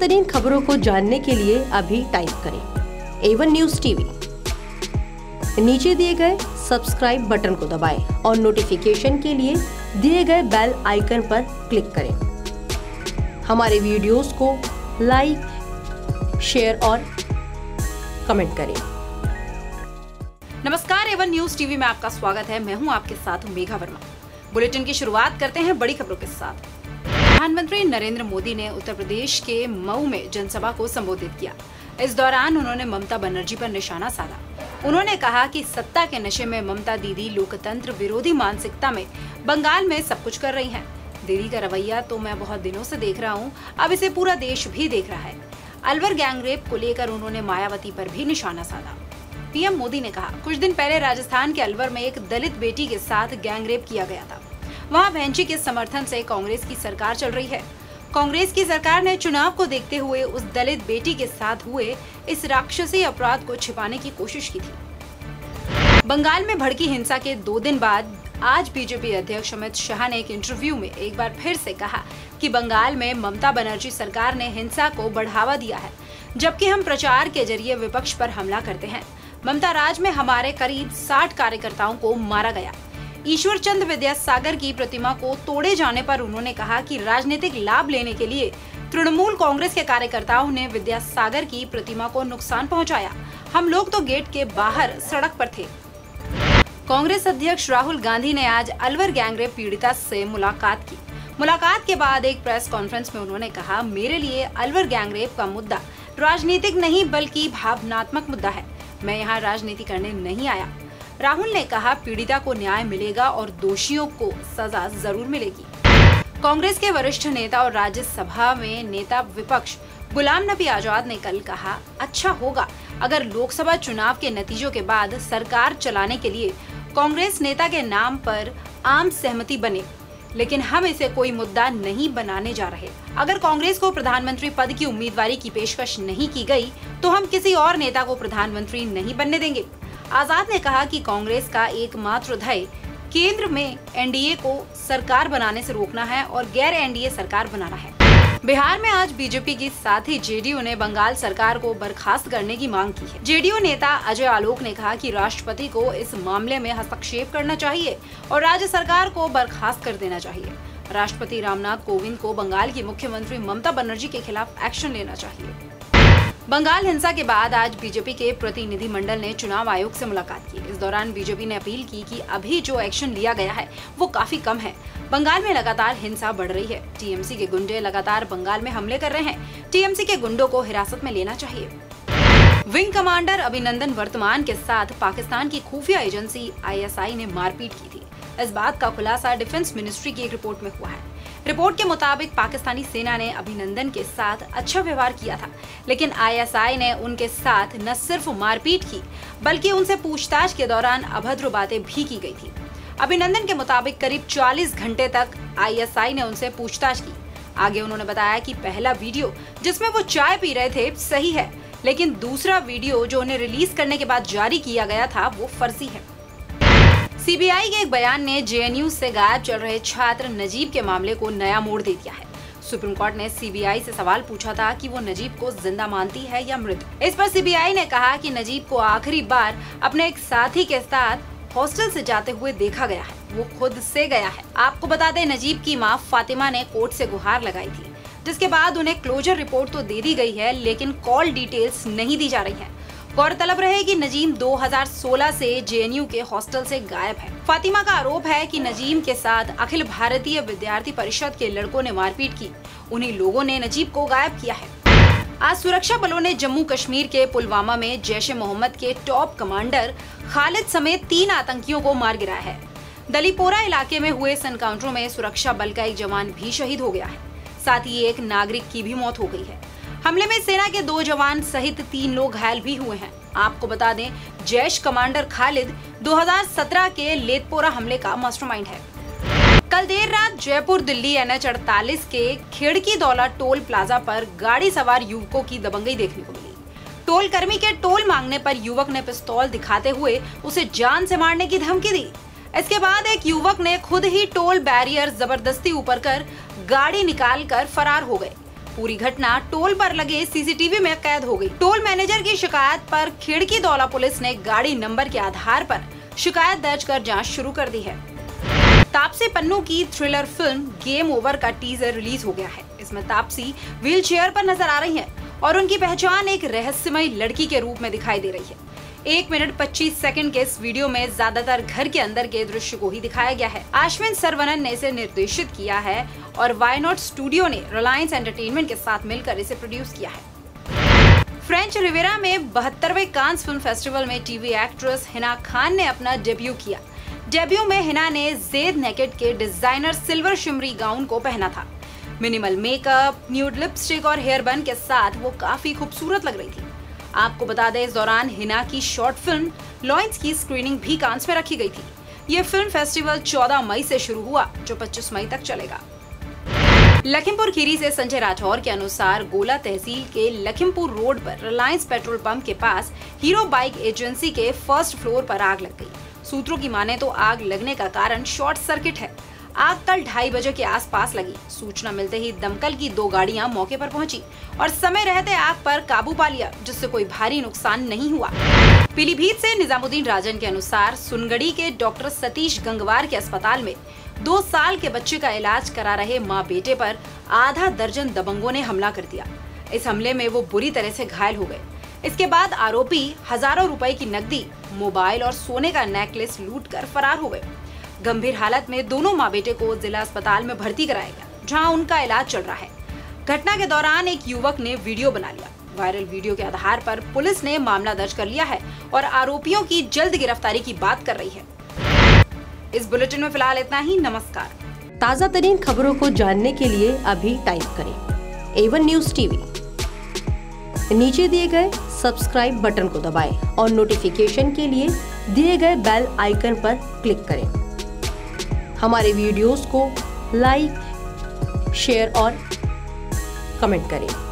तरीन खबरों को जानने के लिए अभी टाइप करें A1 न्यूज़ टीवी। नीचे दिए गए सब्सक्राइब बटन को दबाएं और नोटिफिकेशन के लिए दिए गए बेल आइकन पर क्लिक करें। हमारे वीडियोस को लाइक, शेयर और कमेंट करें। नमस्कार, A1 न्यूज़ टीवी में आपका स्वागत है। मैं हूं आपके साथ मेघा वर्मा। बुलेटिन की शुरुआत करते हैं बड़ी खबरों के साथ। प्रधानमंत्री नरेंद्र मोदी ने उत्तर प्रदेश के मऊ में जनसभा को संबोधित किया। इस दौरान उन्होंने ममता बनर्जी पर निशाना साधा। उन्होंने कहा कि सत्ता के नशे में ममता दीदी लोकतंत्र विरोधी मानसिकता में बंगाल में सब कुछ कर रही हैं। दीदी का रवैया तो मैं बहुत दिनों से देख रहा हूं, अब इसे पूरा देश भी देख रहा है। अलवर गैंगरेप को लेकर उन्होंने मायावती पर भी निशाना साधा। पीएम मोदी ने कहा, कुछ दिन पहले राजस्थान के अलवर में एक दलित बेटी के साथ गैंगरेप किया गया था। वहां बहनची के समर्थन से कांग्रेस की सरकार चल रही है। कांग्रेस की सरकार ने चुनाव को देखते हुए उस दलित बेटी के साथ हुए इस राक्षसी अपराध को छिपाने की कोशिश की थी। बंगाल में भड़की हिंसा के 2 दिन बाद आज बीजेपी अध्यक्ष अमित शाह ने एक इंटरव्यू में एक बार फिर से कहा कि बंगाल में ममता बनर्जी सरकार ने हिंसा को बढ़ावा दिया है, जबकि हम प्रचार के जरिए विपक्ष पर हमला करते हैं। ममता राज में हमारे करीब 60 कार्यकर्ताओं को मारा गया। ईश्वर चंद विद्यासागर की प्रतिमा को तोड़े जाने पर उन्होंने कहा कि राजनीतिक लाभ लेने के लिए तृणमूल कांग्रेस के कार्यकर्ताओं ने विद्यासागर की प्रतिमा को नुकसान पहुंचाया। हम लोग तो गेट के बाहर सड़क पर थे। कांग्रेस अध्यक्ष राहुल गांधी ने आज अलवर गैंगरेप पीड़िता से मुलाकात की। मुलाकात के बाद एक प्रेस कॉन्फ्रेंस में उन्होंने कहा, मेरे लिए अलवर गैंगरेप का मुद्दा राजनीतिक नहीं बल्कि भावनात्मक मुद्दा है। मैं यहाँ राजनीति करने नहीं आया। राहुल ने कहा, पीड़िता को न्याय मिलेगा और दोषियों को सजा जरूर मिलेगी। कांग्रेस के वरिष्ठ नेता और राज्यसभा में नेता विपक्ष गुलाम नबी आजाद ने कल कहा, अच्छा होगा अगर लोकसभा चुनाव के नतीजों के बाद सरकार चलाने के लिए कांग्रेस नेता के नाम पर आम सहमति बने, लेकिन हम इसे कोई मुद्दा नहीं बनाने जा रहे। अगर कांग्रेस को प्रधानमंत्री पद की उम्मीदवारी की पेशकश नहीं की गई तो हम किसी और नेता को प्रधानमंत्री नहीं बनने देंगे। आजाद ने कहा कि कांग्रेस का एकमात्र ध्येय केंद्र में एनडीए को सरकार बनाने से रोकना है और गैर एनडीए सरकार बनाना है। बिहार में आज बीजेपी के साथ ही जेडीयू ने बंगाल सरकार को बर्खास्त करने की मांग की है। जेडीयू नेता अजय आलोक ने कहा कि राष्ट्रपति को इस मामले में हस्तक्षेप करना चाहिए और राज्य सरकार को बर्खास्त कर देना चाहिए। राष्ट्रपति रामनाथ कोविंद को बंगाल की मुख्यमंत्री ममता बनर्जी के खिलाफ एक्शन लेना चाहिए। बंगाल हिंसा के बाद आज बीजेपी के प्रतिनिधिमंडल ने चुनाव आयोग से मुलाकात की। इस दौरान बीजेपी ने अपील की कि अभी जो एक्शन लिया गया है वो काफी कम है। बंगाल में लगातार हिंसा बढ़ रही है। टीएमसी के गुंडे लगातार बंगाल में हमले कर रहे हैं। टीएमसी के गुंडों को हिरासत में लेना चाहिए। विंग कमांडर अभिनंदन वर्तमान के साथ पाकिस्तान की खुफिया एजेंसी ISI ने मारपीट की थी। इस बात का खुलासा डिफेंस मिनिस्ट्री की एक रिपोर्ट में हुआ है। रिपोर्ट के मुताबिक पाकिस्तानी सेना ने अभिनंदन के साथ अच्छा व्यवहार किया था, लेकिन ISI ने उनके साथ न सिर्फ मारपीट की बल्कि उनसे पूछताछ के दौरान अभद्र बातें भी की गई थी। अभिनंदन के मुताबिक करीब 40 घंटे तक ISI ने उनसे पूछताछ की। आगे उन्होंने बताया कि पहला वीडियो जिसमें वो चाय पी रहे थे सही है, लेकिन दूसरा वीडियो जो उन्हें रिलीज करने के बाद जारी किया गया था वो फर्जी है। सीबीआई के एक बयान ने जेएनयू से गायब चल रहे छात्र नजीब के मामले को नया मोड़ दे दिया है। सुप्रीम कोर्ट ने सीबीआई से सवाल पूछा था कि वो नजीब को जिंदा मानती है या मृत। इस पर सीबीआई ने कहा कि नजीब को आखिरी बार अपने एक साथी के साथ हॉस्टल से जाते हुए देखा गया है। वो खुद से गया है। आपको बता दें, नजीब की मां फातिमा ने कोर्ट से गुहार लगाई थी, जिसके बाद उन्हें क्लोजर रिपोर्ट तो दे दी गई है, लेकिन कॉल डिटेल्स नहीं दी जा रही है। गौरतलब रहे कि नजीम 2016 से जेएनयू के हॉस्टल से गायब है। फातिमा का आरोप है कि नजीम के साथ अखिल भारतीय विद्यार्थी परिषद के लड़कों ने मारपीट की। उन्हीं लोगों ने नजीब को गायब किया है। आज सुरक्षा बलों ने जम्मू कश्मीर के पुलवामा में जैश-ए-मोहम्मद के टॉप कमांडर खालिद समेत 3 आतंकियों को मार गिराया है। दलीपोरा इलाके में हुए इस एनकाउंटर में सुरक्षा बल का एक जवान भी शहीद हो गया है। साथ ही एक नागरिक की भी मौत हो गई है। हमले में सेना के 2 जवान सहित 3 लोग घायल भी हुए हैं। आपको बता दें, जैश कमांडर खालिद 2017 के लेथपोरा हमले का मास्टरमाइंड है। कल देर रात जयपुर दिल्ली NH48 के खेड़की दौला टोल प्लाजा पर गाड़ी सवार युवकों की दबंगई देखने को मिली। टोल कर्मी के टोल मांगने पर युवक ने पिस्तौल दिखाते हुए उसे जान से मारने की धमकी दी। इसके बाद एक युवक ने खुद ही टोल बैरियर जबरदस्ती ऊपर कर गाड़ी निकाल कर फरार हो गए। पूरी घटना टोल पर लगे सीसीटीवी में कैद हो गई। टोल मैनेजर की शिकायत पर खिड़की दौला पुलिस ने गाड़ी नंबर के आधार पर शिकायत दर्ज कर जांच शुरू कर दी है। तापसी पन्नू की थ्रिलर फिल्म गेम ओवर का टीजर रिलीज हो गया है। इसमें तापसी व्हीलचेयर पर नजर आ रही है और उनकी पहचान एक रहस्यमय लड़की के रूप में दिखाई दे रही है। 1 मिनट 25 सेकंड के इस वीडियो में ज्यादातर घर के अंदर के दृश्य को ही दिखाया गया है। अश्विन सरवनन ने इसे निर्देशित किया है और वाई नॉट स्टूडियो ने रिलायंस एंटरटेनमेंट के साथ मिलकर इसे प्रोड्यूस किया है। फ्रेंच रिवेरा में 72वें कांस फिल्म फेस्टिवल में टीवी एक्ट्रेस हिना खान ने अपना डेब्यू किया। डेब्यू में हिना ने जेड नेकेड के डिजाइनर सिल्वर शिमरी गाउन को पहना था। मिनिमल मेकअप, न्यूड लिपस्टिक और हेयर बन के साथ वो काफी खूबसूरत लग रही थी। आपको बता दें, इस दौरान हिना की शॉर्ट फिल्म लॉयंस की स्क्रीनिंग भी कांस में रखी गई थी। ये फिल्म फेस्टिवल 14 मई से शुरू हुआ, जो 25 मई तक चलेगा। लखीमपुर खीरी से संजय राठौर के अनुसार गोला तहसील के लखीमपुर रोड पर रिलायंस पेट्रोल पंप के पास हीरो बाइक एजेंसी के फर्स्ट फ्लोर पर आग लग गई। सूत्रों की माने तो आग लगने का कारण शॉर्ट सर्किट है। आग कल 2:30 बजे के आसपास लगी। सूचना मिलते ही दमकल की 2 गाड़ियां मौके पर पहुंची और समय रहते आग पर काबू पा लिया, जिससे कोई भारी नुकसान नहीं हुआ। पीलीभीत से निजामुद्दीन राजन के अनुसार सुनगढ़ी के डॉक्टर सतीश गंगवार के अस्पताल में 2 साल के बच्चे का इलाज करा रहे माँ बेटे पर आधा दर्जन दबंगों ने हमला कर दिया। इस हमले में वो बुरी तरह से घायल हो गए। इसके बाद आरोपी हजारों रुपए की नकदी, मोबाइल और सोने का नेकलेस लूट कर फरार हो गए। गंभीर हालत में दोनों माँ बेटे को जिला अस्पताल में भर्ती कराया गया, जहां उनका इलाज चल रहा है। घटना के दौरान एक युवक ने वीडियो बना लिया। वायरल वीडियो के आधार पर पुलिस ने मामला दर्ज कर लिया है और आरोपियों की जल्द गिरफ्तारी की बात कर रही है। इस बुलेटिन में फिलहाल इतना ही। नमस्कार। ताज़ा तरीन खबरों को जानने के लिए अभी टाइप करें A1 न्यूज़ टीवी। नीचे दिए गए सब्सक्राइब बटन को दबाएं और नोटिफिकेशन के लिए दिए गए बेल आइकन पर क्लिक करें। हमारे वीडियोस को लाइक, शेयर और कमेंट करें।